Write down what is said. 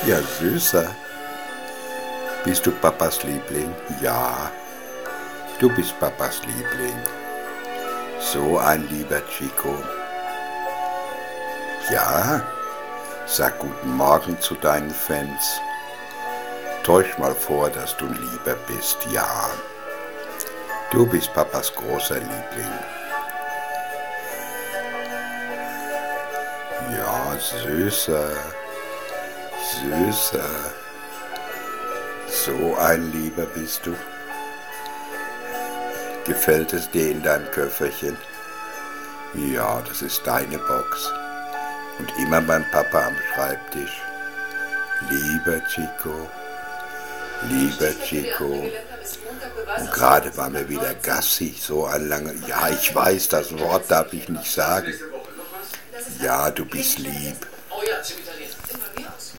Ja, Süßer. Bist du Papas Liebling? Ja, du bist Papas Liebling. So ein lieber Chico. Ja, sag guten Morgen zu deinen Fans. Täusch mal vor, dass du ein Lieber bist. Ja, du bist Papas großer Liebling. Ja, Süßer. Süßer. So ein Lieber bist du. Gefällt es dir in deinem Köfferchen? Ja, das ist deine Box. Und immer beim Papa am Schreibtisch. Lieber Chico, lieber Chico. Und gerade waren wir wieder Gassi, so ein langer... Ja, ich weiß, das Wort darf ich nicht sagen. Ja, du bist lieb.